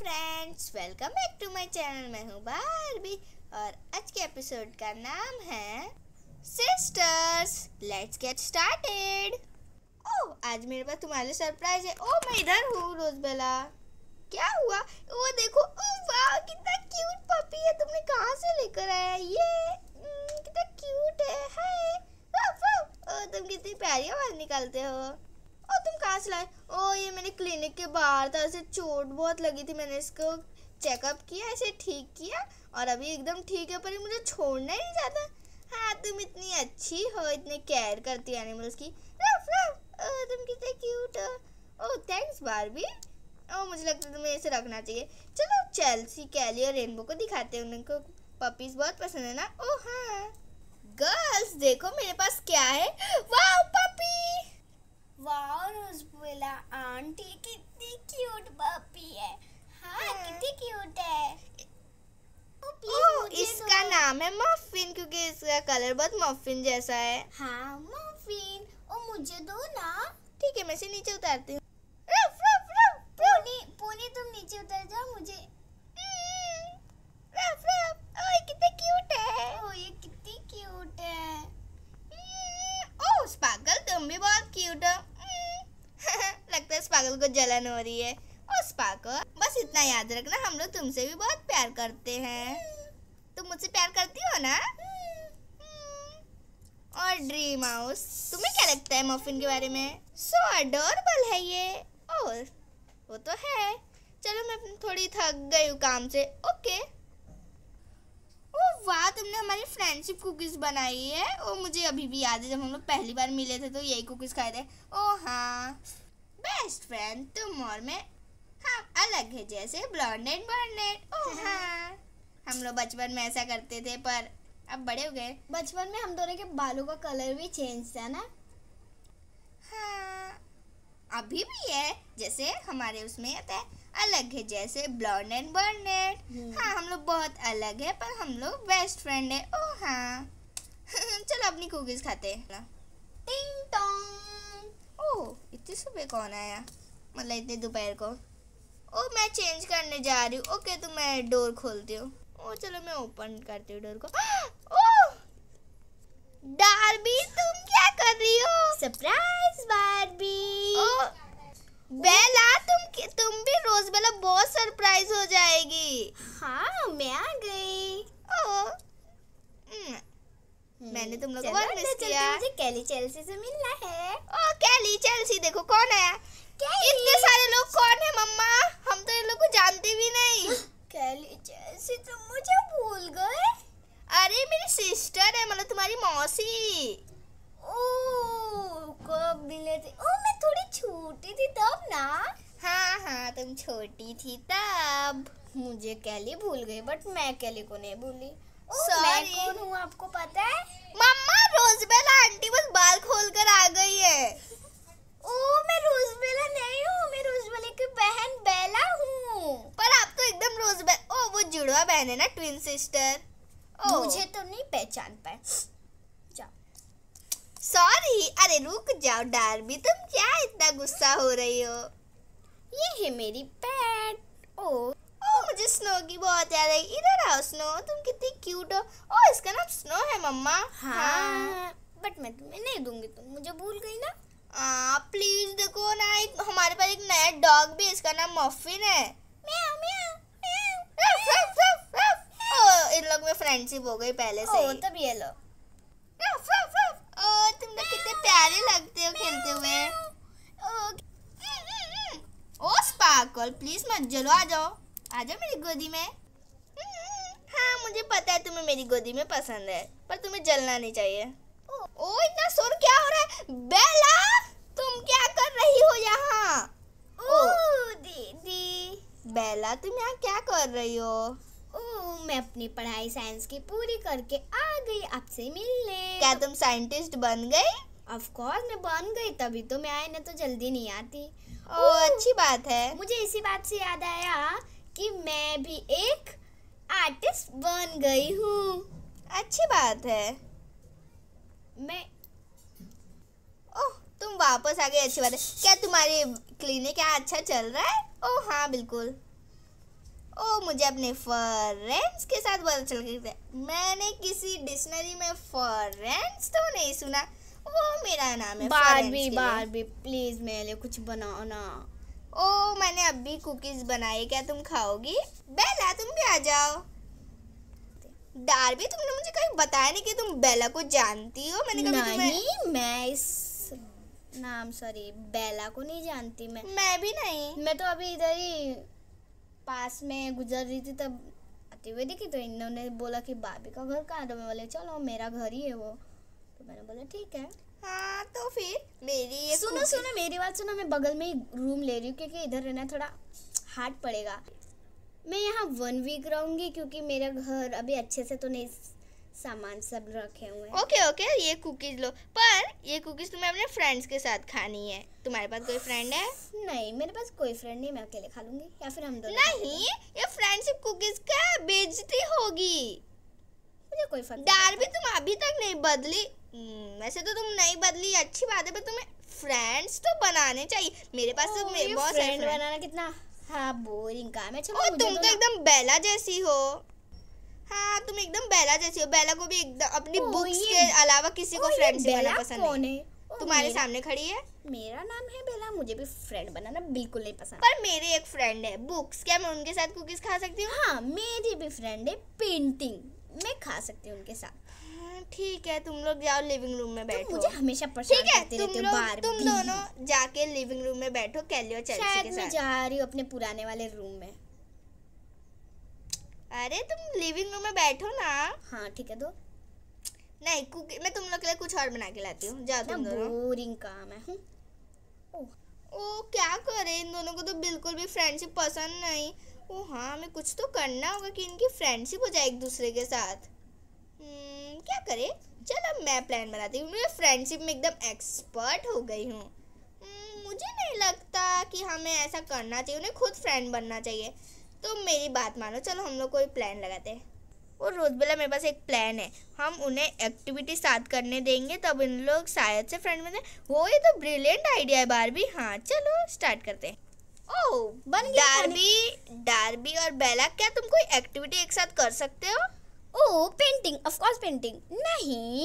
Friends, welcome back to my channel. मैं हूँ Barbie और आज के एपिसोड का नाम है sisters. Let's get started. Oh, आज मेरे पास तुम्हारे लिए सरप्राइज है। ओह, मैं इधर हूँ रोजबेला। क्या हुआ? वो देखो, ओह वाह, कितना क्यूट पपी है। तुमने कहाँ से लेकर आया ये? कितना क्यूट है। हाय, ओह तुम कितनी प्यारी आवाज निकालते हो। ओ, तुम कहाँ से लाए? ओ, ये मैंने क्लिनिक के बाहर था, ऐसे चोट बहुत लगी थी। मैंने इसको चेकअप किया, ऐसे ठीक किया और अभी एकदम ठीक है, पर ये मुझे छोड़ना ही नहीं चाहता। हाँ, तुम इतनी अच्छी हो, इतने केयर करती हो एनिमल्स की। रफ रफ, ओ तुम कितने क्यूट हो। ओ थैंक्स बारबी। ओ, मुझे लगता है तुम्हें इसे रखना चाहिए। चलो चेल्सी, कैली और रेनबो को दिखाते हैं। उनको पपीज बहुत पसंद है ना। ओ हाँ गर्ल्स, देखो मेरे पास क्या है। Wow puppy. Wow Rosabella aunty, कितनी क्यूट पपी है। हाँ, कितनी क्यूट है। इसका नाम है मफिन, क्योंकि इसका कलर बहुत मफिन जैसा है। हाँ मफिन, ओ मुझे दो ना। ठीक है, मैं इसे नीचे उतारती हूँ। पोनी तुम नीचे उतर जाओ। मुझे रफ रफ, ओए कितना क्यूट है। ओ ये कितनी क्यूट है। ओह स्पार्कल, तुम भी बहुत क्यूट हो। लगता है स्पार्कल को जलन हो रही है। ओ स्पार्कल, बस इतना याद रखना, हम लोग तुमसे भी बहुत प्यार करते हैं। तुम मुझसे प्यार करती हो ना? और ड्रीम हाउस, तुम्हें क्या लगता है मफिन के बारे में? सो अडोरेबल है ये। और वो तो है। चलो, मैं थोड़ी थक गई हूँ काम से। ओके। ओह वाह, तुमने हमारी फ्रेंडशिप कुकीज बनाई है। ओ, मुझे अभी भी याद है जब हम लोग पहली बार मिले थे तो यही कुकीज खाए थे। ओ हाँ, बेस्ट फ्रेंड तुम और मैं, हम अलग है जैसे ब्लॉन्डेड बर्नेड। ओ हाँ, हम लोग बचपन में ऐसा करते थे, पर अब बड़े हो गए। बचपन में हम दोनों के बालों का कलर भी चेंज था ना। हाँ, अभी भी है, जैसे हमारे उसमें आता है अलग है जैसे ब्लॉन्ड एंड बर्नेड। हाँ, हम लोग बहुत अलग है, पर हम लोग बेस्ट फ्रेंड है। ओ हाँ। चलो अपनी कुकीज खाते हैं। टिंग टोंग। ओह, इतनी सुबह कौन आया? मतलब इतने दोपहर को। ओ, मैं चेंज करने जा रही हूँ। ओके, तो मैं डोर खोलती हूँ। ओ चलो, मैं ओपन करती हूँ डोर को। ओह डार्बी, तुम क्या कर रही हो? Surprise Barbie. ओ बेला, तुम भी रोजबेला बहुत सरप्राइज हो जाएगी। हाँ, मैं आ गई। ओ मैंने तुम लोग को बहुत मिस किया। मुझे कैली चेल्सी से मिलना है। ओ कैली चेल्सी, देखो कौन आया। इतने सारे लोग कौन है मम्मा? हम तो इन लोग को जानते भी नहीं। कैली चेल्सी, तुम मुझे भूल गए? अरे मेरी सिस्टर है, मतलब तुम्हारी मौसी। ओह, कब मिले थे? ओह, मैं थोड़ी छोटी थी तब ना। हाँ हाँ, तुम छोटी थी तब। मुझे कैली भूल गई, बट मैं कैली को नहीं भूली। Sorry. मैं कौन हूँ आपको पता है? मम्मा, रोजबेला आंटी बस बाल खोल कर आ गई है। ओह, मैं रोजबेला नहीं हूँ, मैं रोजबेला की बहन बेला हूँ। पर आप तो एकदम रोजबेला। ओ, वो जुड़वा बहन है ना, ट्विन सिस्टर। मुझे तो नहीं पहचान पाए। सॉरी। अरे रुक जाओ डार्बी, तुम क्या इतना गुस्सा हो रही हो? ये है मेरी पेट। ओह, मुझे स्नो की बहुत याद आई। इधर आओ स्नो, तुम कितनी क्यूट हो। ओ, इसका नाम स्नो है मम्मा। हाँ, बट मैं तुम्हें नहीं दूंगी, तुम मुझे भूल गई ना। प्लीज देखो ना, हमारे पास एक नया डॉग भी है, इसका नाम मफिन है। Meow meow meow. Ruff ruff ruff ruff. ओ, इन लोग में फ्रेंडशिप हो गई पहले से ही। तब ये लो। Ruff ruff ruff. ओ, तुम लोग कितने प्यारे लगते हो खेलते हुए। ओ स्पार्कल, प्लीज मत जलो, आ जाओ मेरी गोदी में। हाँ, मुझे पता है तुम्हें मेरी गोदी में पसंद है, पर तुम्हें जलना नहीं चाहिए। ओ इतना शोर क्या हो रहा है? बेला, तुम क्या कर रही हो यहाँ? ओ दीदी। बेला, तुम यहाँ क्या कर रही हो? ओह, मैं अपनी पढ़ाई साइंस की पूरी करके आ गई आपसे मिलने। क्या तुम साइंटिस्ट बन गई? ऑफ कोर्स मैं बन गई, तभी तो मैं आई, नहीं तो जल्दी नहीं आती। ओह, अच्छी बात है। मुझे इसी बात से याद आया कि मैं भी एक आर्टिस्ट बन गई हूँ। अच्छी बात है। मैं ओह, तुम वापस आ गई, अच्छी बात है। क्या तुम्हारी क्लिनिक यहाँ अच्छा चल रहा है? ओह हाँ बिल्कुल। ओ मुझे अपने फ्रेंड्स के साथ बहुत अच्छा लगता है। मैंने किसी डिक्शनरी में फ्रेंड्स तो नहीं सुना। वो मेरा नाम है बारबी। बारबी प्लीज मेरे लिए कुछ बनाओ ना। ओ मैंने अभी कुकीज बनाई, क्या तुम खाओगी? बेला तुम भी आ जाओ। डार्बी तुमने मुझे कहीं बताया नहीं कि तुम बेला को जानती हो। मैंने कभी नहीं, मैं इस नाम सॉरी बेला को नहीं जानती। मैं भी नहीं। मैं तो अभी इधर ही पास में गुजर रही थी तब आते हुए देखी, तो इन्होंने बोला कि बारबी का घर कहाँ है, तो मैं बोले चलो मेरा घर ही है वो, तो मैंने बोला ठीक है। हाँ तो फिर मेरी ये सुनो मेरी बात सुनो। मैं बगल में ही रूम ले रही हूँ क्योंकि इधर रहना थोड़ा हार्ड पड़ेगा। मैं यहाँ 1 वीक रहूंगी क्योंकि मेरा घर अभी अच्छे से तो नहीं सामान सब रखे हुए हैं। ओके ये कुकीज लो, पर ये कुकीज तुम्हें अपने फ्रेंड्स के साथ खानी है। तुम्हारे पास कोई फ्रेंड है? नहीं मेरे पास कोई फ्रेंड नहीं, मैं अकेले खा लूंगी या फिर हम दोनों। नहीं, ये फ्रेंडशिप कुकीज का बेइज्जती होगी। मुझे कोई फर्क डार्बी तुम अभी तक नहीं बदली। वैसे तो तुम नहीं बदली, अच्छी बात है, पर तुम्हें फ्रेंड्स तो बनाने चाहिए। मेरे पास तो बहुत सारे फ्रेंड बनाना कितना बोरिंग काम है। चलो तुम तो एकदम बेला जैसी हो। हाँ तुम एकदम बेला जैसी हो। बेला को भी एकदम अपनी बुक्स के अलावा किसी को फ्रेंडशिप बनाना पसंद नहीं। तुम्हारे सामने खड़ी है। मेरा नाम है बेला, मुझे भी फ्रेंड बनाना बिल्कुल नहीं पसंद। पर मेरे एक फ्रेंड है बुक्स, क्या मैं उनके साथ कुकीज खा सकती हूँ? हाँ मेरी भी फ्रेंड है पेंटिंग, मैं खा सकती हूँ उनके साथ। ठीक है तुम लोग जाओ लिविंग रूम में बैठो। मुझे हमेशा परेशान करते रहते हो बारबी। तुम दोनों जाके लिविंग रूम में बैठो कैली और चेल्सी के साथ। मैं जा रही हूँ अपने पुराने वाले रूम में। अरे तुम लिविंग रूम में बैठो ना। हाँ ठीक है दो। नहीं कुकी मैं तुम लोग के लिए कुछ और बना के लाती हूँ। जाओ तुम दोनों। बोरिंग काम है। ओ क्या करे, इन दोनों को तो बिल्कुल भी फ्रेंडशिप पसंद नहीं। ओ हाँ हमें कुछ तो करना होगा कि इनकी फ्रेंडशिप हो जाए एक दूसरे के साथ। क्या करे, चलो मैं प्लान बनाती हूँ। मैं फ्रेंडशिप में एकदम एक्सपर्ट हो गई हूँ। मुझे नहीं लगता कि हमें ऐसा करना चाहिए, उन्हें खुद फ्रेंड बनना चाहिए। तो मेरी बात मानो, चलो हम लोग कोई प्लान लगाते हैं। और रोजबेला मेरे पास एक प्लान है। हम उन्हें एक्टिविटी साथ करने देंगे तब इन लोग शायद से फ्रेंड बने। वो ये तो ब्रिलियंट आइडिया है बारबी। हाँ चलो स्टार्ट करते हैं। ओह बन गया। डार्बी और बेला, क्या तुम कोई एक्टिविटी एक साथ कर सकते हो? Oh painting, of course painting. नहीं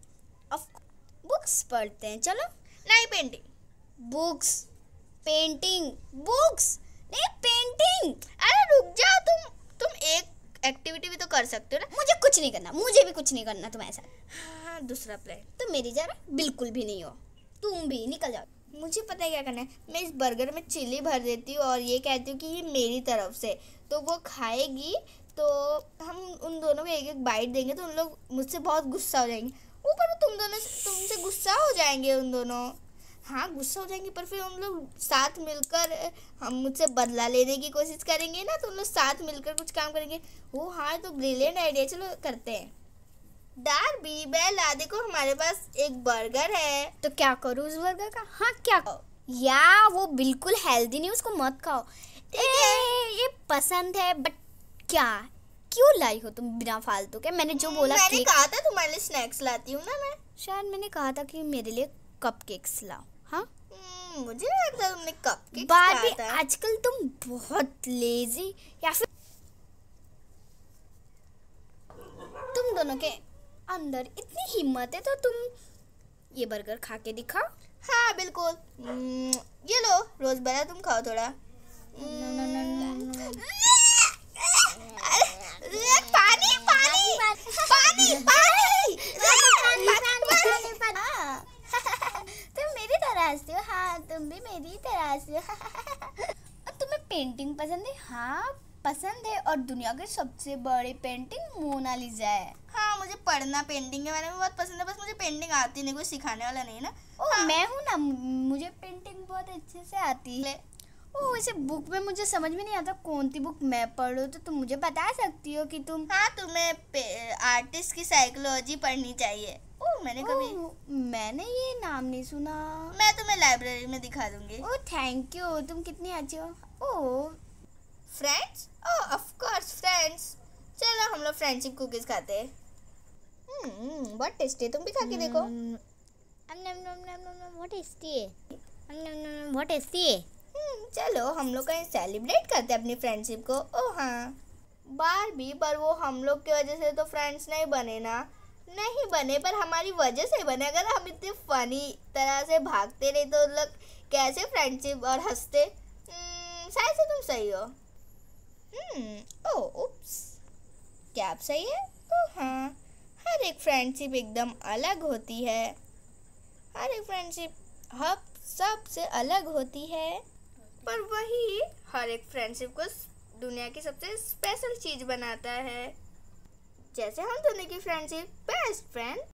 बुक्स पढ़ते हैं चलो। नहीं पेंटिंग। बुक्स पेंटिंग बुक्स नहीं पेंटिंग। अरे रुक जाओ, तुम एक एक्टिविटी भी तो कर सकते हो ना। मुझे कुछ नहीं करना, मुझे भी कुछ नहीं करना तुम्हारे साथ। हाँ दूसरा प्लान। तुम मेरी जरा बिल्कुल भी नहीं हो, तुम भी निकल जाओ। मुझे पता है क्या करना है। मैं इस बर्गर में चिली भर देती हूँ और ये कहती हूँ कि ये मेरी तरफ से, तो वो खाएगी तो हम उन दोनों को एक एक बाइट देंगे तो उन लोग मुझसे बहुत गुस्सा हो जाएंगे। ऊपर तुम दोनों तुमसे गुस्सा हो जाएंगे उन दोनों। हाँ गुस्सा हो जाएंगे, पर फिर हम लोग साथ मिलकर हम मुझसे बदला लेने की कोशिश करेंगे ना, तो उन लोग साथ मिलकर कुछ काम करेंगे। वो हाँ तो ब्रिलियंट आइडिया, चलो करते हैं। डार्बी बेला देखो हमारे पास एक बर्गर है। तो क्या करूँ उस बर्गर का? हाँ क्या या वो बिल्कुल हेल्दी नहीं, उसको मत खाओ। ये पसंद है बट क्या क्यों लाई हो तुम बिना फालतू के? मैंने जो बोला मैंने कहा था तुम्हारे लिए स्नैक्स लाती हूँ ना मैं। शायद मैंने कहा था कि मेरे लिए कपकेक्स लाओ। हाँ मुझे लगता है तुमने कपकेक्स बारबी आजकल तुम बहुत लेजी, या फिर तुम दोनों के अंदर इतनी हिम्मत है तो तुम ये बर्गर खा के दिखाओ। हाँ बिल्कुल। ये लो रोजबेला तुम खाओ थोड़ा। पानी पानी पानी पानी। तुम मेरी तरह हंसती हो। हाँ तुम भी मेरी तरह हंसती हो। तुम्हें पेंटिंग पसंद है? हाँ पसंद है, और दुनिया की सबसे बड़ी पेंटिंग मोनालिसा है। हाँ मुझे पढ़ना पेंटिंग के बारे में बहुत पसंद है, बस मुझे पेंटिंग आती नहीं, कोई सिखाने वाला नहीं है ना। हाँ। मैं हूँ ना, मुझे पेंटिंग बहुत अच्छे से आती है। ओह वैसे बुक में मुझे समझ में नहीं आता कौन सी बुक मैं पढ़ूँ, तो तुम मुझे बता सकती हो कि तुम। हाँ तुम्हें आर्टिस्ट की साइकोलॉजी पढ़नी चाहिए। ओह मैंने ये नाम नहीं सुना। मैं तुम्हें लाइब्रेरी में दिखा दूंगी। ओह थैंक यू, तुम कितनी अच्छी हो। Oh friends, oh of course friends. चलो हम लोग फ्रेंडशिप कुकीज खाते हैं। बहुत टेस्टी है, तुम भी खा के देखो। बहुत टेस्टी है, बहुत टेस्टी है। चलो हम लोग कहीं सेलिब्रेट करते हैं अपनी फ्रेंडशिप को। ओ हाँ बारबी, पर वो हम लोग की वजह से तो फ्रेंड्स नहीं बने ना। नहीं बने पर हमारी वजह से बने। अगर हम इतने फनी तरह से भागते रहे तो लोग कैसे फ्रेंडशिप और हंसते। शायद से तुम सही हो। ओ उप्स, क्या आप सही है? ओ हाँ, हर एक फ्रेंडशिप एकदम अलग होती है। हर एक फ्रेंडशिप हब सबसे अलग होती है, पर वही हर एक फ्रेंडशिप को दुनिया की सबसे स्पेशल चीज बनाता है। जैसे हम दोनों की फ्रेंडशिप बेस्ट फ्रेंड